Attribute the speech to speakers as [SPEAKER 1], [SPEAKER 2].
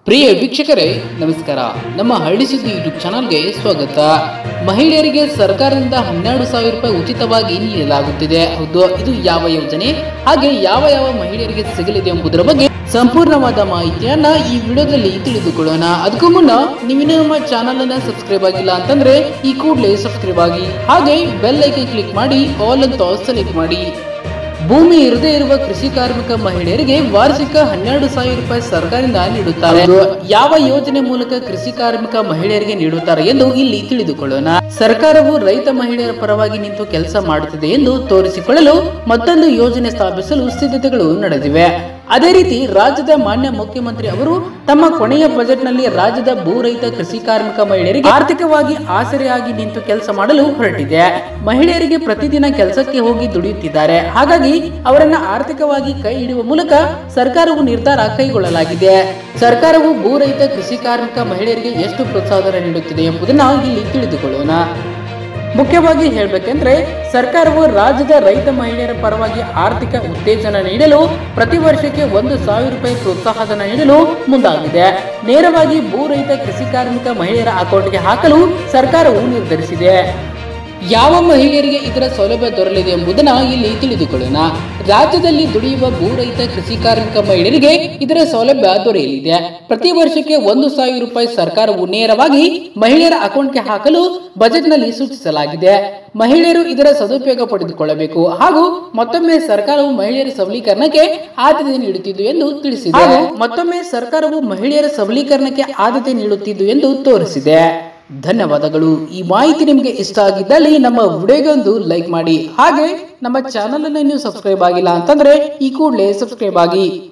[SPEAKER 1] ಪ್ರಿಯ ವೀಕ್ಷಕರೇ ನಮಸ್ಕಾರ. ನಮ್ಮ ಹಳ್ಳಿ ಸುದ್ದಿ ಯೂಟ್ಯೂಬ್ ಚಾನಲ್ಗೆ ಸ್ವಾಗತ. ಮಹಿಳೆಯರಿಗೆ ಸರ್ಕಾರದಿಂದ 12,000 ರೂಪಾಯಿ ಉಚಿತವಾಗಿ ನೀಡಲಾಗುತ್ತಿದೆ. ಹೌದು, ಇದು ಯಾವ ಯೋಜನೆ ಹಾಗೆ ಯಾವ ಮಹಿಳೆಯರಿಗೆ ಸಿಗಲಿದೆ ಎಂಬುದರ ಬಗ್ಗೆ ಸಂಪೂರ್ಣವಾದ ಮಾಹಿತಿಯನ್ನ ಈ ವಿಡಿಯೋದಲ್ಲಿ ತಿಳಿದುಕೊಳ್ಳೋಣ. ಅದಕ್ಕೂ ಮುನ್ನ ನೀವಿನ್ನೂ ನಮ್ಮ ಚಾನಲ್ ಅನ್ನ ಸಬ್ಸ್ಕ್ರೈಬ್ ಆಗಿಲ್ಲ ಅಂತಂದ್ರೆ ಈ ಕೂಡಲೇ ಸಬ್ಸ್ಕ್ರೈಬ್ ಆಗಿ, ಹಾಗೆ ಬೆಲ್ ಐಕಾನ್ ಕ್ಲಿಕ್ ಮಾಡಿ ಆಲ್ ಅಂತ ಸೆಲೆಕ್ಟ್ ಮಾಡಿ. ಭೂಮಿ ಇರದೇ ಇರುವ ಕೃಷಿ ಕಾರ್ಮಿಕ ಮಹಿಳೆಯರಿಗೆ ವಾರ್ಷಿಕ 12,000 ರೂಪಾಯಿ ಸರ್ಕಾರದಿಂದ ನೀಡುತ್ತಾರೆ. ಯಾವ ಯೋಜನೆ ಮೂಲಕ ಕೃಷಿ ಕಾರ್ಮಿಕ ಮಹಿಳೆಯರಿಗೆ ನೀಡುತ್ತಾರೆ ಎಂದು ಇಲ್ಲಿ ತಿಳಿದುಕೊಳ್ಳೋಣ. ಸರ್ಕಾರವು ರೈತ ಮಹಿಳೆಯರ ಪರವಾಗಿ ನಿಂತು ಕೆಲಸ ಮಾಡುತ್ತಿದೆ ಎಂದು ತೋರಿಸಿಕೊಳ್ಳಲು ಮತ್ತೊಂದು ಯೋಜನೆ ಸ್ಥಾಪಿಸಲು ಸಿದ್ಧತೆಗಳು ನಡೆದಿವೆ. ಅದೇ ರೀತಿ ರಾಜ್ಯದ ಮಾನ್ಯ ಮುಖ್ಯಮಂತ್ರಿ ಅವರು ತಮ್ಮ ಕೊನೆಯ ಬಜೆಟ್ನಲ್ಲಿ ರಾಜ್ಯದ ಭೂ ರೈತ ಕೃಷಿ ಕಾರ್ಮಿಕ ಮಹಿಳೆಯರಿಗೆ ಆರ್ಥಿಕವಾಗಿ ಆಸರೆಯಾಗಿ ನಿಂತು ಕೆಲಸ ಮಾಡಲು ಹೊರಟಿದೆ. ಮಹಿಳೆಯರಿಗೆ ಪ್ರತಿದಿನ ಕೆಲಸಕ್ಕೆ ಹೋಗಿ ದುಡಿಯುತ್ತಿದ್ದಾರೆ. ಹಾಗಾಗಿ ಅವರನ್ನ ಆರ್ಥಿಕವಾಗಿ ಕೈ ಹಿಡಿಯುವ ಮೂಲಕ ಸರ್ಕಾರವು ನಿರ್ಧಾರ ಕೈಗೊಳ್ಳಲಾಗಿದೆ. ಸರ್ಕಾರವು ಭೂ ರೈತ ಕೃಷಿ ಕಾರ್ಮಿಕ ಮಹಿಳೆಯರಿಗೆ ಎಷ್ಟು ಪ್ರೋತ್ಸಾಹಧನ ನೀಡುತ್ತಿದೆ ಎಂಬುದನ್ನು ಇಲ್ಲಿ ತಿಳಿದುಕೊಳ್ಳೋಣ. ಮುಖ್ಯವಾಗಿ ಹೇಳಬೇಕೆಂದ್ರೆ ಸರ್ಕಾರವು ರಾಜ್ಯದ ರೈತ ಮಹಿಳೆಯರ ಪರವಾಗಿ ಆರ್ಥಿಕ ಉತ್ತೇಜನ ನೀಡಲು ಪ್ರತಿ ವರ್ಷಕ್ಕೆ 1,000 ರೂಪಾಯಿ ಪ್ರೋತ್ಸಾಹಧನ ನೀಡಲು ಮುಂದಾಗಿದೆ. ನೇರವಾಗಿ ಭೂ ರೈತ ಕೃಷಿ ಕಾರ್ಮಿಕ ಮಹಿಳೆಯರ ಅಕೌಂಟ್ಗೆ ಹಾಕಲು ಸರ್ಕಾರವು ನಿರ್ಧರಿಸಿದೆ. ಯಾವ ಮಹಿಳೆಯರಿಗೆ ಇದರ ಸೌಲಭ್ಯ ದೊರೆಯಲಿದೆ ಎಂಬುದನ್ನು ಇಲ್ಲಿ ತಿಳಿದುಕೊಳ್ಳೋಣ. ರಾಜ್ಯದಲ್ಲಿ ದುಡಿಯುವ ಭೂ ರೈತ ಕೃಷಿ ಕಾರ್ಮಿಕ ಮಹಿಳೆಯರಿಗೆ ಇದರ ಸೌಲಭ್ಯ ದೊರೆಯಲಿದೆ. ಪ್ರತಿ ವರ್ಷಕ್ಕೆ 1,000 ರೂಪಾಯಿ ಸರ್ಕಾರವು ನೇರವಾಗಿ ಮಹಿಳೆಯರ ಅಕೌಂಟ್ಗೆ ಹಾಕಲು ಬಜೆಟ್ನಲ್ಲಿ ಸೂಚಿಸಲಾಗಿದೆ. ಮಹಿಳೆಯರು ಇದರ ಸದುಪಯೋಗ ಪಡೆದುಕೊಳ್ಳಬೇಕು. ಹಾಗೂ ಮತ್ತೊಮ್ಮೆ ಸರ್ಕಾರವು ಮಹಿಳೆಯರ ಸಬಲೀಕರಣಕ್ಕೆ ಆದ್ಯತೆ ನೀಡುತ್ತಿದ್ದು ಎಂದು ತಿಳಿಸಿದೆ. ಮತ್ತೊಮ್ಮೆ ಸರ್ಕಾರವು ಮಹಿಳೆಯರ ಸಬಲೀಕರಣಕ್ಕೆ ಆದ್ಯತೆ ನೀಡುತ್ತಿದ್ದು ಎಂದು ತೋರಿಸಿದೆ. ಧನ್ಯವಾದಗಳು. ಈ ಮಾಹಿತಿ ನಿಮಗೆ ಇಷ್ಟ ಆಗಿದ್ದಲ್ಲಿ ನಮ್ಮ ವಿಡಿಯೋಗೆ ಒಂದು ಲೈಕ್ ಮಾಡಿ, ಹಾಗೆ ನಮ್ಮ ಚಾನಲ್ ಅನ್ನು ಇನ್ನೂ ಸಬ್ಸ್ಕ್ರೈಬ್ ಆಗಿಲ್ಲ ಅಂತಂದ್ರೆ ಈ ಕೂಡಲೇ ಸಬ್ಸ್ಕ್ರೈಬ್ ಆಗಿ.